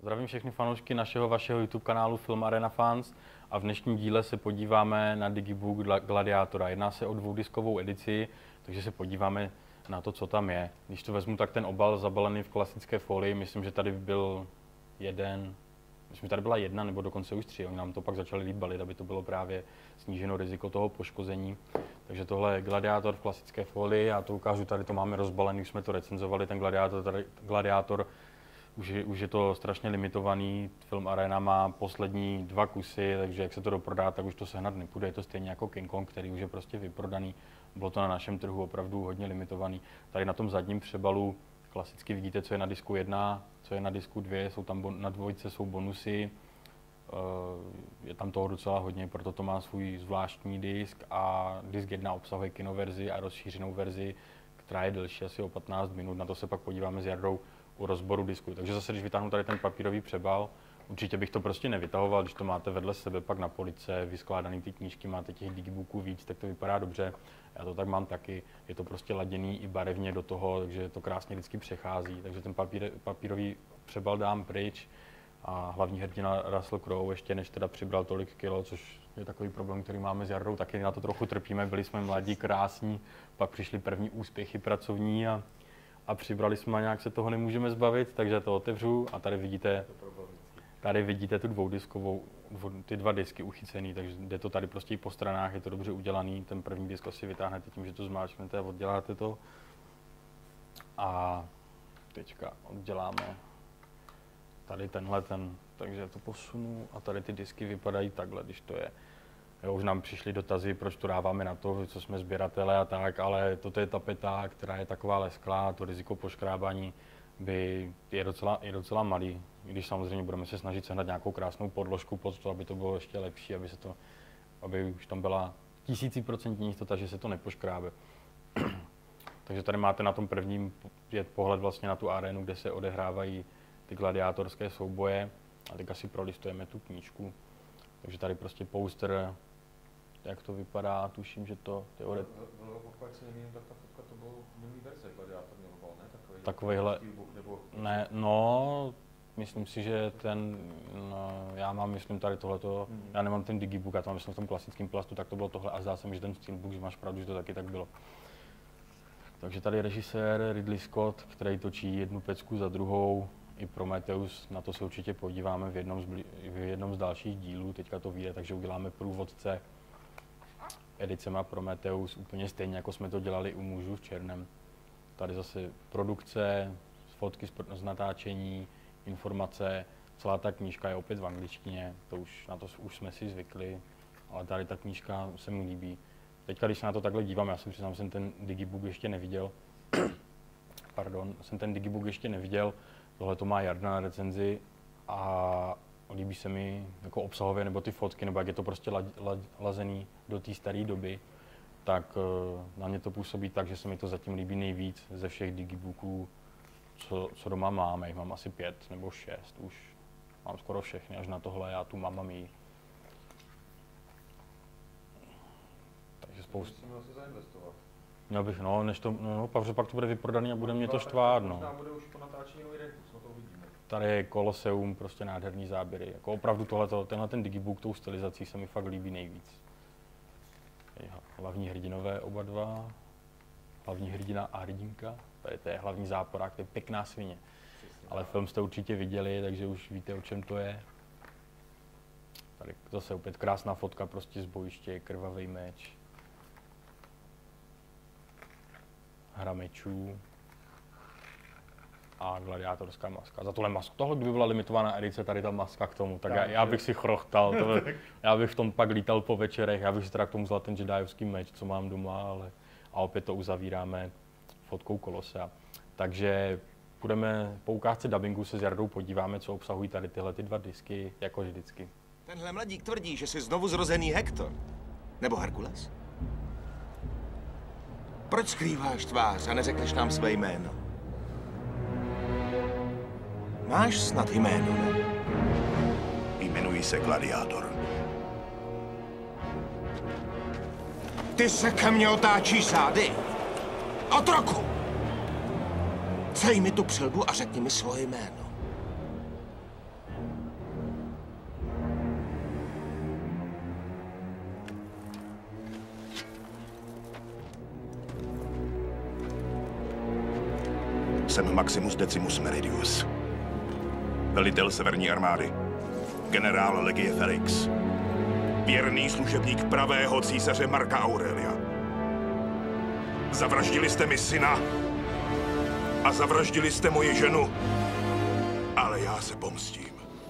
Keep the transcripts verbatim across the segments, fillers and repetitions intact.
Zdravím všechny fanoušky našeho vašeho YouTube kanálu Film Arena Fans a v dnešním díle se podíváme na Digibook Gladiátora. Jedná se o dvoudiskovou edici, takže se podíváme na to, co tam je. Když to vezmu, tak ten obal zabalený v klasické folii, myslím, že tady byl jeden, myslím, že tady byla jedna nebo dokonce už tři. Oni nám to pak začali líp balit, aby to bylo právě sníženo riziko toho poškození. Takže tohle je Gladiátor v klasické folii, já to ukážu, tady to máme rozbalený, už jsme to recenzovali, ten Gladiátor, tady, Gladiátor Už je, už je to strašně limitovaný, Film Arena má poslední dva kusy, takže jak se to doprodá, tak už to sehnat nepůjde. Je to stejně jako King Kong, který už je prostě vyprodaný. Bylo to na našem trhu opravdu hodně limitovaný. Tady na tom zadním přebalu klasicky vidíte, co je na disku jedna, co je na disku dvě, jsou tam bon, na dvojce jsou bonusy. Je tam toho docela hodně, proto to má svůj zvláštní disk a disk jedna obsahuje kinoverzi a rozšířenou verzi, která je delší asi o patnáct minut. Na to se pak podíváme s Jardou u rozboru disku. Takže zase, když vytáhnu tady ten papírový přebal, určitě bych to prostě nevytahoval, když to máte vedle sebe pak na police, vyskládaný ty knížky, máte těch digibooků víc, tak to vypadá dobře. Já to tak mám taky, je to prostě laděný i barevně do toho, takže to krásně vždycky přechází. Takže ten papír, papírový přebal dám pryč a hlavní hrdina Russell Crowe ještě než teda přibral tolik kilo, což je takový problém, který máme s Jardou, taky na to trochu trpíme, byli jsme mladí, krásní, pak přišly první úspěchy pracovní a a přibrali jsme a nějak se toho nemůžeme zbavit, takže to otevřu a tady vidíte, tady vidíte tu dvoudiskovou, ty dva disky uchycený, takže jde to tady prostě i po stranách, je to dobře udělaný, ten první disk asi vytáhnete tím, že to zmáčknete a odděláte to. A teďka odděláme tady tenhle ten, takže to posunu a tady ty disky vypadají takhle, když to je. Jo, už nám přišly dotazy, proč to dáváme na to, co jsme sběratele a tak, ale toto je tapeta, která je taková lesklá, to riziko poškrábání by je docela, je docela malý, když samozřejmě budeme se snažit sehnat nějakou krásnou podložku pod to, aby to bylo ještě lepší, aby, se to, aby už tam byla tisíciprocentní jistota, že se to nepoškrábe. Takže tady máte na tom prvním je pohled vlastně na tu arénu, kde se odehrávají ty gladiátorské souboje a teď asi prolistujeme tu knížku. Takže tady prostě poster, jak to vypadá, tuším, že to teoret... Pokud se nemýlím, tak ta fotka to byl minulý verze Gladiátor měl, ne? Takový, Takovejhle, nebo... ne, no, myslím si, že ten, no, já mám, myslím, tady tohleto, hmm. já nemám ten digibook, já to mám, myslím, v tom klasickém plastu, tak to bylo tohle a zdá se mi, že ten steelbook, že máš pravdu, že to taky tak bylo. Takže tady je režisér Ridley Scott, který točí jednu pecku za druhou, i Prometheus, na to se určitě podíváme v jednom z, v jednom z dalších dílů, teďka to vyjde, takže uděláme průvodce edicema Prometheus, úplně stejně, jako jsme to dělali u Mužů v černém. Tady zase produkce, fotky z natáčení, informace, celá ta knížka je opět v angličtině, to už, na to už jsme si zvykli, ale tady ta knížka se mi líbí. Teďka, když se na to takhle dívám, já si přiznám, jsem ten digibook ještě neviděl, pardon, jsem ten digibook ještě neviděl, tohle to má Jarda na recenzi a líbí se mi jako obsahově, nebo ty fotky, nebo jak je to prostě la, la, lazený do té staré doby, tak uh, na mě to působí tak, že se mi to zatím líbí nejvíc ze všech digibooků, co, co doma mám. Já jich mám asi pět nebo šest, už mám skoro všechny, až na tohle já tu mám a mý. Takže spoustu. Musíme se zainvestovat. Měl bych, no, než to, no, no, pak, pak to bude vyprodaný a bude mě to štvát, no. Možná bude už po natáčení nový Redux, no to uvidíme. Tady je Koloseum, prostě nádherný záběry. Jako opravdu tohleto, tenhle ten digibook tou stylizací se mi fakt líbí nejvíc. Hlavní hrdinové oba dva, hlavní hrdina a hrdinka, to je, to je hlavní záporák, to je pěkná svině. Ale film jste určitě viděli, takže už víte, o čem to je. Tady zase opět krásná fotka prostě z bojiště, krvavý meč. Hra mečů a gladiátorská maska. Za tohle masku, tohle kdyby byla limitovaná edice, tady ta maska k tomu, tak, tak já, já bych si chrochtal, to, já bych v tom pak lítal po večerech, já bych si teda k tomu vzal ten jedajovský meč, co mám doma, ale a opět to uzavíráme fotkou Kolosea. Takže budeme po ukázce dabingu se s Jardou podíváme, co obsahují tady tyhle ty dva disky, jako vždycky. Tenhle mladík tvrdí, že jsi znovu zrozený Hektor. Nebo Herkules? Proč skrýváš tvář a neřekneš nám své jméno? Máš snad jméno, ne? Jmenuji se Gladiátor. Ty se ke mně otáčíš zády. Otroku! Cej mi tu přilbu a řekni mi svoje jméno. jsem Maximus Decimus Meridius, velitel severní armády, generál legie Felix, věrný služebník pravého císaře Marka Aurelia. Zavraždili jste mi syna a zavraždili jste moji ženu, ale já se pomstím.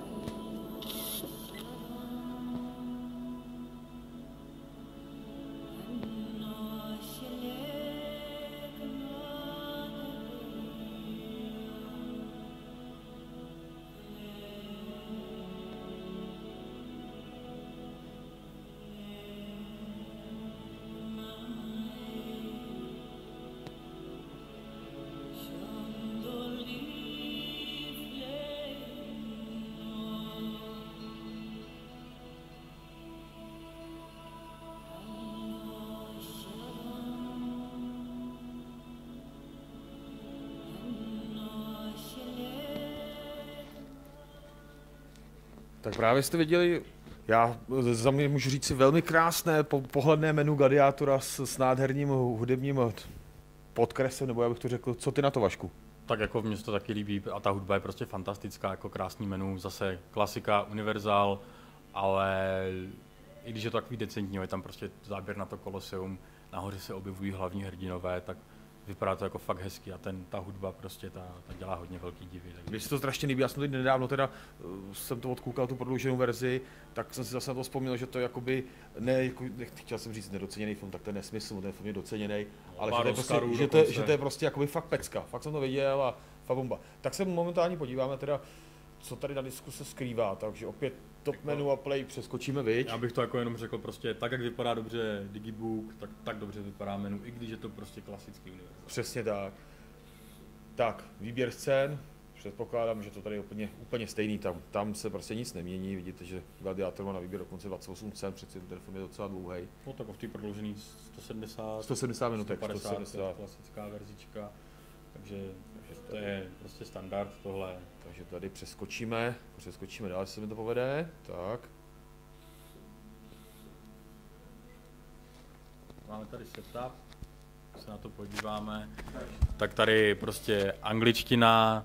Tak právě jste viděli, já za mě můžu říct si velmi krásné po, pohledné menu Gladiátora s, s nádherním hudebním podkresem, nebo já bych to řekl, co ty na to, Vašku? Tak jako mě se to taky líbí a ta hudba je prostě fantastická, jako krásný menu, zase klasika, univerzál, ale i když je to takový decentní, je tam prostě záběr na to Koloseum, nahoře se objevují hlavní hrdinové, tak vypadá to jako fakt hezky a ten, ta hudba prostě ta, ta dělá hodně velký divy. Mně se to strašně líbí, já jsem teď nedávno teda, uh, jsem to odkoukal, tu prodlouženou verzi, tak jsem si zase na to vzpomněl, že to je jakoby, ne, jako, chtěl jsem říct nedoceněný film, tak to je nesmysl, ten film je doceněný, ale že to je, prostě, že, to je, že to je prostě jakoby fakt pecka, fakt jsem to viděl a fakt bomba. Tak se momentálně podíváme teda, co tady na disku se skrývá, takže opět top menu a play přeskočíme, viď? Já bych to jako jenom řekl prostě, tak jak vypadá dobře Digibook, tak tak dobře vypadá menu, i když je to prostě klasický univerzál. Přesně tak. Tak, výběr scén, předpokládám, že to tady je úplně, úplně stejný, tam, tam se prostě nic nemění, vidíte, že Gladiátor má na výběr dokonce dvacet osm scén, přeci ten film je docela dlouhý. No tak v té prodloužený sto sedmdesát, sto sedmdesát minutek, sto padesát, sto sedmdesát. klasická verzička, takže, takže to je prostě standard tohle. Takže tady přeskočíme, přeskočíme dál, jestli se mi to povede, tak. Máme tady setup, se na to podíváme, tak tady prostě angličtina,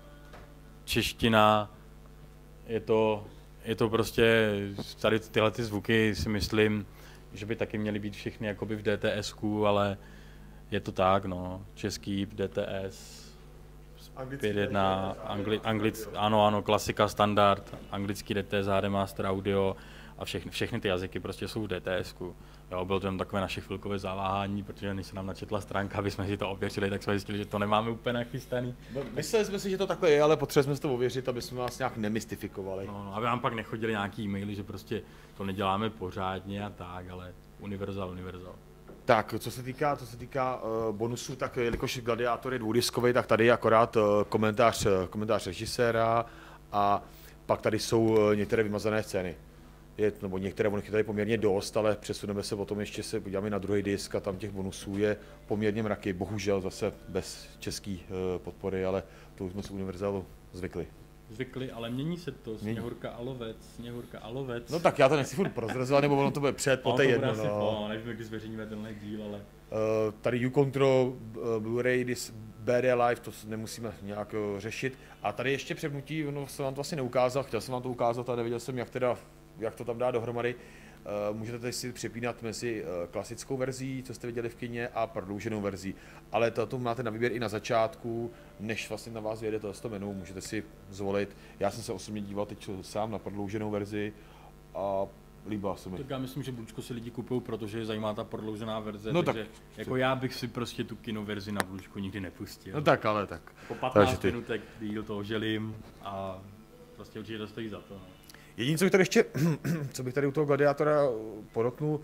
čeština, je to, je to prostě, tady tyhle ty zvuky si myslím, že by taky měly být všechny jakoby v DTSku, ale je to tak, no, český D T S, pět jedna, angli, anglic, ano, ano, klasika, standard, anglický D T S, H D Master Audio a všechny, všechny ty jazyky prostě jsou v DTSku. Jo, bylo to jen takové naše chvilkové zaváhání, protože než se nám načetla stránka, aby jsme si to ověřili, tak jsme zjistili, že to nemáme úplně nachystaný. Mysleli jsme si, že to takhle je, ale potřebovali jsme si to ověřit, aby jsme vás nějak nemystifikovali. No, no, aby nám pak nechodili nějaký e-maily, že prostě to neděláme pořádně a tak, ale univerzál, univerzál. Tak, co se týká, co se týká uh, bonusů, tak jelikož Gladiátor je dvoudiskový, tak tady je akorát uh, komentář, uh, komentář režiséra a pak tady jsou uh, některé vymazané scény. Je, nebo některé, ono je tady poměrně dost, ale přesuneme se potom ještě se podíváme na druhý disk a tam těch bonusů je poměrně mraky, bohužel zase bez české uh, podpory, ale to už jsme z univerzálu zvykli. Zvykli, ale mění se to, Sněhurka a lovec, Sněhurka a lovec. No tak já to nechci furt prozrazovat, nebo ono to bude před, poté jedno, asi, no. Po, nevím, kdy zveřejníme tenhle díl, ale... Uh, tady U-Control, uh, Blu-ray, dis, B D Live, to nemusíme nějak uh, řešit. A tady ještě přepnutí, no jsem vám to asi neukázal, chtěl jsem vám to ukázat a nevěděl jsem, jak, teda, jak to tam dá dohromady. Uh, můžete tady si přepínat mezi uh, klasickou verzí, co jste viděli v kině, a prodlouženou verzí. Ale to máte na výběr i na začátku, než vlastně na vás vyjede to menu, můžete si zvolit. Já jsem se osobně díval teď sám na prodlouženou verzi a líbila se mi. Tak já myslím, že Blučko si lidi kupují, protože je zajímá ta prodloužená verze, no takže tak, jako já bych si prostě tu kinoverzi na Blučku nikdy nepustil. No tak, ale tak. Po patnáct ty... minutek díl to oželím a prostě určitě to stojí za to. Jediné, co bych tady ještě, co bych tady u toho Gladiátora podotknul,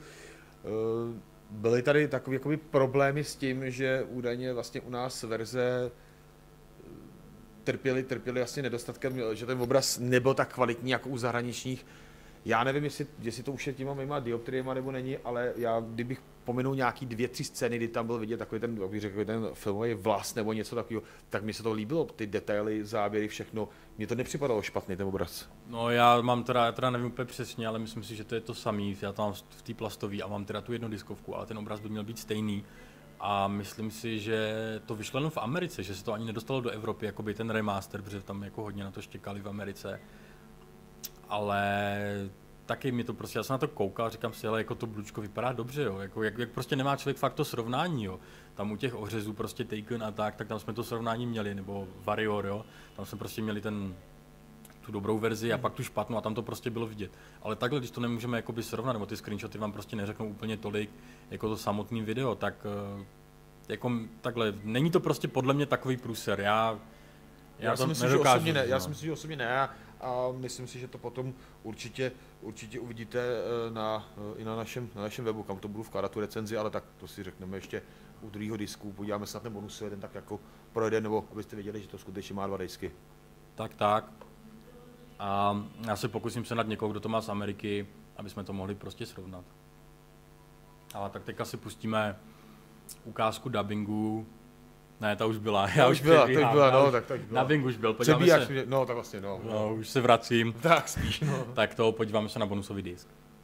byly tady takové jakoby problémy s tím, že údajně vlastně u nás verze trpěly, trpěly asi nedostatkem, že ten obraz nebyl tak kvalitní jako u zahraničních. Já nevím, jestli, jestli to už je těma mýma dioptriema nebo není, ale já kdybych pominul nějaký dvě, tři scény, kdy tam byl vidět takový ten, jak bych řekl, ten filmový vlas nebo něco takového, tak mi se to líbilo, ty detaily, záběry, všechno. Mně to nepřipadalo špatný ten obraz. No já mám teda, já teda nevím úplně přesně, ale myslím si, že to je to samý. Já to mám v té plastové a mám teda tu jednu diskovku, ale ten obraz by měl být stejný. A myslím si, že to vyšlo jenom v Americe, že se to ani nedostalo do Evropy, jakoby ten remaster, protože tam jako hodně na to štěkali v Americe. Ale taky mi to prostě, já jsem na to koukal, říkám si, ale jako to Blučko vypadá dobře, jo, jako, jak, jak prostě nemá člověk fakt to srovnání, jo. Tam u těch ořezů prostě Taken a tak, tak tam jsme to srovnání měli, nebo Warrior, jo, tam jsme prostě měli ten, tu dobrou verzi a pak tu špatnou a tam to prostě bylo vidět. Ale takhle, když to nemůžeme jakoby srovnat, nebo ty screenshoty vám prostě neřeknou úplně tolik, jako to samotný video, tak jako takhle, není to prostě podle mě takový průser, já, já, já to si myslím, že osobně ne, já no. si myslím, že osobně ne a myslím si, že to potom určitě, určitě uvidíte na, i na našem, na našem webu, kam to budu vkládat tu recenzi, ale tak to si řekneme ještě u druhého disku, podíváme se na ten bonus, ten tak jako projde, nebo abyste věděli, že to skutečně má dva disky. Tak, tak. A já se pokusím se nad někoho, kdo to má z Ameriky, aby jsme to mohli prostě srovnat. Ale tak teďka si pustíme ukázku dubbingu. Ne, ta už byla. Já už byla, to už byla, no, tak tak byla. Dubbing už byl, podíváme Přebíjáš, se. no, tak vlastně, no. No, už se vracím. Tak spíš, no. Tak to podíváme se na bonusový disk.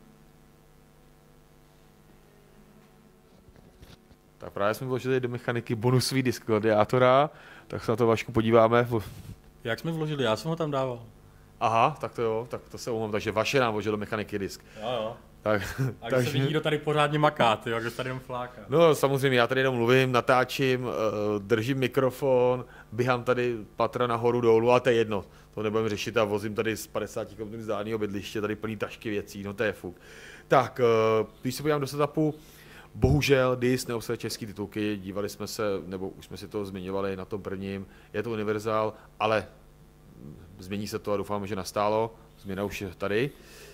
Tak právě jsme vložili do mechaniky bonusový disk Gladiátora, tak se na to, Vašku, podíváme. Jak jsme vložili? Já jsem ho tam dával. Aha, tak to jo, tak to se umím, takže Vaše nám vložil do mechaniky disk. Jo, jo. Tak, A takže... se vidí, kdo tady pořádně maká, ty, kdo tady jenom fláká. No samozřejmě, já tady jenom mluvím, natáčím, držím mikrofon, běhám tady patra nahoru dolů a to je jedno. To nebudeme řešit a vozím tady z padesáti kilometrů vzdáleného bydliště, tady plný tašky věcí, no to je fuk. Tak, když se podívám do setupu, bohužel disk neobsahuje český titulky, dívali jsme se, nebo už jsme si to zmiňovali na tom prvním, je to univerzál, ale změní se to a doufám, že nastálo, změna už je tady.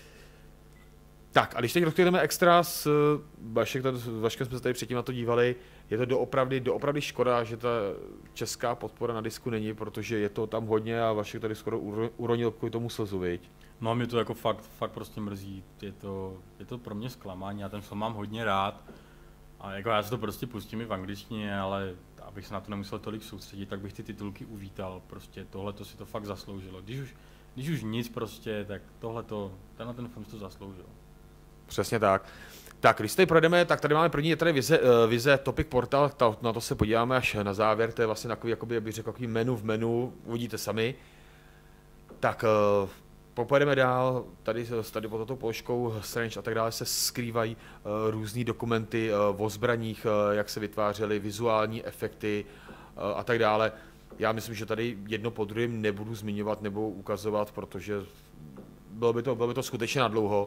Tak a když teď rozkryjeme extra s Vašek, Vaškem jsme se tady předtím na to dívali, je to doopravdy, doopravdy škoda, že ta česká podpora na disku není, protože je to tam hodně a Vašek tady skoro uronil kvůli tomu slzu, viď? No mě to jako fakt, fakt prostě mrzí, je to, je to pro mě zklamání, já ten film mám hodně rád a jako já si to prostě pustím i v angličtině, ale abych se na to nemusel tolik soustředit, tak bych ty titulky uvítal, prostě tohle to si to fakt zasloužilo, když už, když už nic prostě, tak tohle to, tenhle ten film si to zasloužil. Přesně tak. Tak, když tady projdeme, tak tady máme první, je tady vize, uh, vize Topic Portal, ta, na to se podíváme až na závěr, to je vlastně takový, jakoby, bych řekl, takový menu v menu, uvidíte sami. Tak, uh, popojedeme dál, tady, tady pod touto položkou Strange a tak dále se skrývají uh, různý dokumenty uh, o zbraních, uh, jak se vytvářely, vizuální efekty uh, a tak dále. Já myslím, že tady jedno po druhém nebudu zmiňovat nebo ukazovat, protože bylo by to, bylo by to skutečně nadlouho.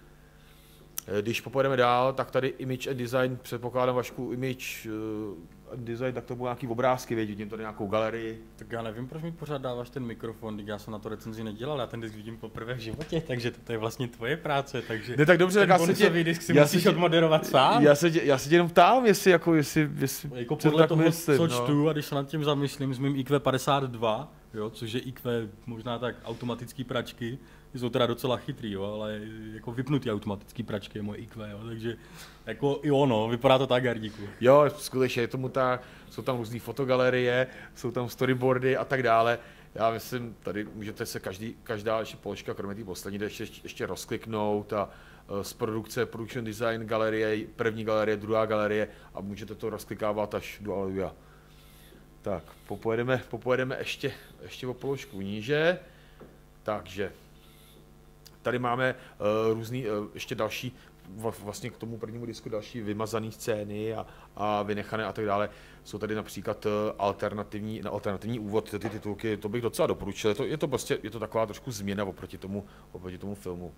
Když popojedeme dál, tak tady image and design, předpokládám, Vašku, image and design, tak to budou nějaký obrázky, věď, vidím tady nějakou galerii. Tak já nevím, proč mi pořád dáváš ten mikrofon, když já jsem na to recenzi nedělal, já ten disk vidím poprvé v životě, takže to je vlastně tvoje práce, takže ne, tak dobře, ten tak já se tě, disk si já musíš tě, odmoderovat sám. Já se, tě, já se tě jenom ptám, jestli jako, jestli, jestli jako podle toho, myslím, co no. čtu a když se nad tím zamyslím s mým í kvé padesát dva, jo, což je í kvé možná tak automatický pračky, jsou teda docela chytrý, jo, ale jako vypnutý automatický pračky je moje í kvé, jo, takže jako i ono, vypadá to tak, Jardíku. Jo, skutečně je tomu tak, jsou tam různý fotogalerie, jsou tam storyboardy a tak dále. Já myslím, tady můžete se každý, každá ještě položka, kromě té poslední, ještě, ještě rozkliknout a uh, z produkce, production design galerie, první galerie, druhá galerie a můžete to rozklikávat až do Aleluja. Tak, popojedeme, popojedeme ještě, ještě o položku níže, takže tady máme uh, různý, uh, ještě další, vlastně k tomu prvnímu disku další vymazané scény a, a vynechané a tak dále. Jsou tady například uh, alternativní, alternativní úvod, ty titulky, to bych docela doporučil. Je to, je to prostě, je to taková trošku změna oproti tomu, oproti tomu filmu.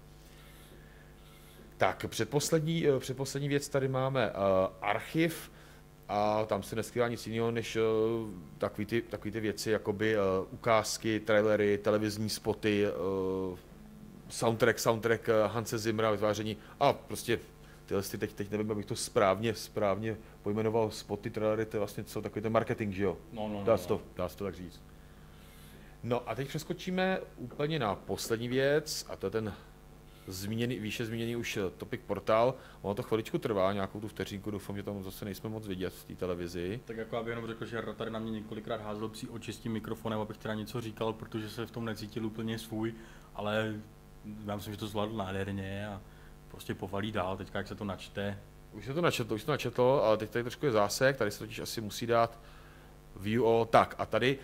Tak, předposlední, uh, předposlední věc tady máme uh, archiv a tam se neskrývá nic jiného, než uh, takový ty, takový ty věci, jakoby uh, ukázky, trailery, televizní spoty, uh, soundtrack, soundtrack Hanse Zimmera, vytváření a prostě tyhle ty teď, teď nevím, abych to správně, správně pojmenoval, spoty, trailery, to je vlastně co, takový ten marketing, že jo? No, no, no, dá se to, dá se to tak říct. No a teď přeskočíme úplně na poslední věc a to je ten zmíněný, výše zmíněný už Topic Portal. Ono to chviličku trvá, nějakou tu vteřinku, doufám, že tam zase nejsme moc vidět v té televizi. Tak jako já bych jenom řekl, že tady na mě několikrát házel psí oči s tím mikrofonem, abych teda něco říkal, protože se v tom necítil úplně svůj, ale já myslím, že to zvládl nádherně a prostě povalí dál, teďka jak se to načte, Už se to načetlo, už se to načetlo, ale teď tady trošku je zásek, tady se totiž asi musí dát view all. Tak a tady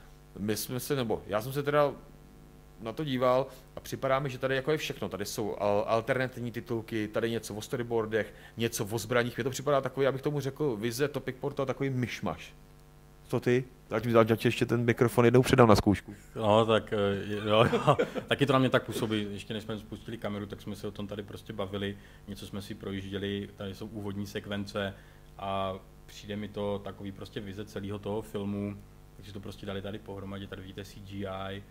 my jsme se, nebo já jsem se teda na to díval a připadá mi, že tady jako je všechno. Tady jsou alternativní titulky, tady něco o storyboardech, něco o zbraních. Mně to připadá takový, abych tomu řekl, vize Topic Portal, takový myšmaš. Co ty? Ať mi dát ještě ten mikrofon jednou předám na zkoušku. No, tak jo, jo. Taky to na mě tak působí. Ještě než jsme spustili kameru, tak jsme se o tom tady prostě bavili. Něco jsme si projížděli, tady jsou úvodní sekvence a přijde mi to takový prostě vize celého toho filmu. Takže to prostě dali tady pohromadě, tady vidíte C G I,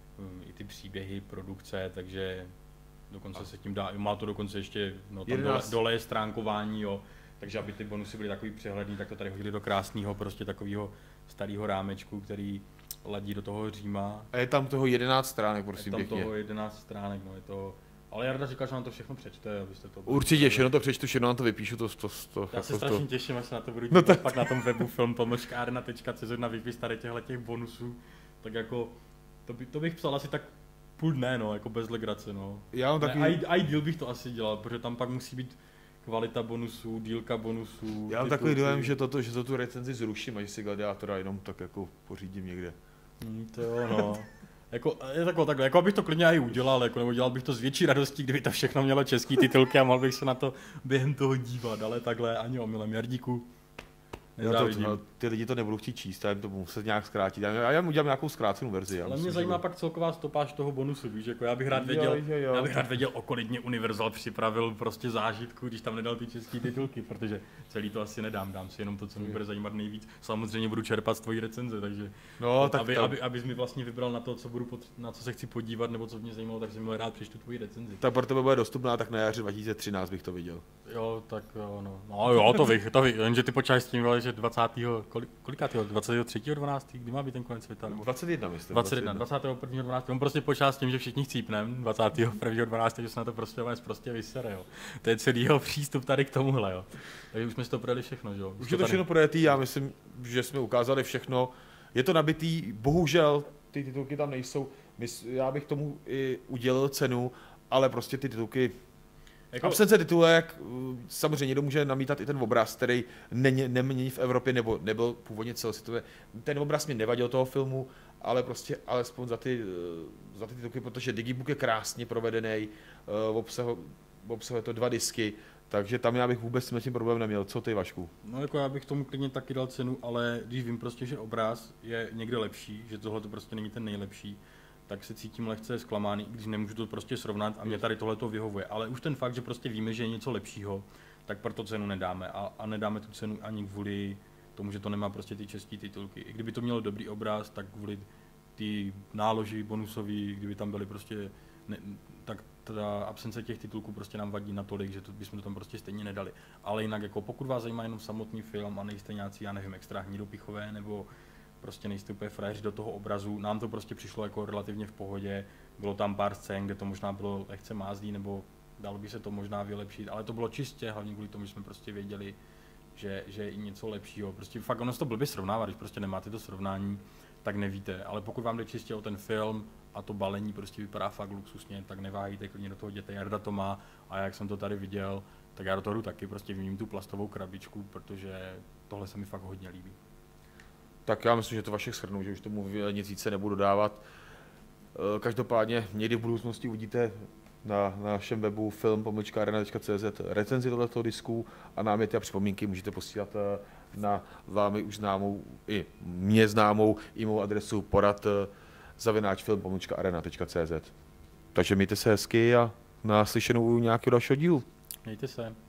i ty příběhy, produkce, takže dokonce a. se tím dá, má to dokonce ještě, no tam dole, dole je stránkování, jo. Takže aby ty bonusy byly takový přehledný, tak to tady hodili do krásného prostě takového starého rámečku, který ladí do toho Říma. A je tam toho jedenáct stránek, prosím pěkně. Je tam pěkně. toho jedenáct stránek, no je to... Ale Jarda říkal, že nám to všechno přečte, abyste to... Určitě, všechno to přečtu, všechno nám to vypíšu, to... to, to Já se to, strašně to. těším, až se na to budu no dívat, pak na tom webu film pomlčka arena tečka cé zet na výpis tady těch bonusů, tak jako... To, by, to bych psal asi tak půl dne, no, jako bez legrace, no. Já mám takový... Ne, a i díl bych to asi dělal, protože tam pak musí být kvalita bonusů, dílka bonusů. Já mám takový dojem, že, toto, že to tu recenzi zruším a že si Gladiátora jenom tak jako pořídím někde. Hmm, to jo, no. Jako, je takové, takhle, jako abych to klidně i udělal, jako, nebo dělal bych to s větší radostí, kdyby to všechno mělo český titulky a mohl bych se na to během toho dívat, ale takhle ani omylem. Jardíku, nezávidím. To, ty lidi to nebudou chtít číst, já jim to muset nějak zkrátit. Já, já jim udělám nějakou zkrácenou verzi. Ale mě zajímá pak celková stopáž toho bonusu, víš, jako já bych rád věděl, jo, jo, jo. já bych rád věděl, o kolik mě Universal připravil prostě zážitku, když tam nedal ty české titulky, protože celý to asi nedám, dám si jenom to, co mě bude zajímat nejvíc. Samozřejmě budu čerpat z tvojí recenze, takže no, tak aby, to... aby, abys mi vlastně vybral na to, co budu pot... na co se chci podívat, nebo co mě zajímalo, tak jsem měl rád přečtu tvoji recenzi. Tak pro tebe bude dostupná, tak na jaře dva tisíce třináct bych to viděl. Jo, tak jo, no. No jo, to vych, to vych, jenže ty počítáš s tím, že dvacátého Kolik, kolikátého? dvacátého třetího dvanáctého Kdy má být ten konec světa? dvacet jedna myslím. dvacet jedna, dvacátého prvního dvanáctého On prostě počítá s tím, že všichni chcípnem, dvacátého prvního dvanáctého že se na to prostě prostě vysere, jo. To je celý jeho přístup tady k tomuhle, jo. Takže už jsme si to projeli všechno, jo. Už je to všechno projetý, já myslím, že jsme ukázali všechno. Je to nabitý, bohužel ty titulky tam nejsou. Já bych tomu i udělil cenu, ale prostě ty titulky jako... Absence titulek, samozřejmě někdo může namítat i ten obraz, který není, nemění v Evropě, nebo nebyl původně celosvětově. Ten obraz mě nevadil toho filmu, ale prostě alespoň za ty, za ty titulky, protože Digibook je krásně provedený, obsahuje, obsahuje to dva disky, takže tam já bych vůbec s tím problém neměl. Co ty, Vašku? No jako já bych tomu klidně taky dal cenu, ale když vím prostě, že obraz je někde lepší, že tohle to prostě není ten nejlepší, tak se cítím lehce zklamaný, když nemůžu to prostě srovnat a mě tady tohle to vyhovuje. Ale už ten fakt, že prostě víme, že je něco lepšího, tak proto cenu nedáme. A, a nedáme tu cenu ani kvůli tomu, že to nemá prostě ty české titulky. I kdyby to mělo dobrý obraz, tak kvůli ty náloži bonusový, kdyby tam byly prostě, ne, tak ta absence těch titulků prostě nám vadí natolik, že to bychom to tam prostě stejně nedali. Ale jinak jako pokud vás zajímá jenom samotný film a nejste nějací, já nevím, extra hnidopichové nebo prostě nejste úplně frajeři do toho obrazu, nám to prostě přišlo jako relativně v pohodě, bylo tam pár scén, kde to možná bylo lehce mázlý, nebo dalo by se to možná vylepšit, ale to bylo čistě, hlavně kvůli tomu, že jsme prostě věděli, že, že je i něco lepšího. Prostě fakt ono se to blbě srovnává, když prostě nemáte to srovnání, tak nevíte, ale pokud vám jde čistě o ten film a to balení prostě vypadá fakt luxusně, tak neváhejte, klidně do toho jděte, Jarda to má a jak jsem to tady viděl, tak já do toho jdu taky, prostě vním tu plastovou krabičku, protože tohle se mi fakt hodně líbí. Tak já myslím, že to Vašek shrnul, že už tomu nic více nebudu dávat. Každopádně někdy v budoucnosti uvidíte na, na našem webu film pomlčka arena tečka cé zet recenzi tohoto disku a náměty a připomínky můžete posílat na vámi už známou i mě známou e-mail adresu porad zavináč film pomlčka arena tečka cé zet. Takže mějte se hezky a naslyšenou u nějakého dalšího dílu. Mějte se.